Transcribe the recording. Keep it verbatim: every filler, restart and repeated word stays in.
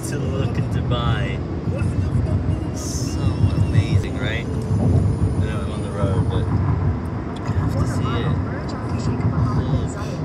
to look in Dubai. So amazing, right? I know I'm on the road, but you have to see it. Look.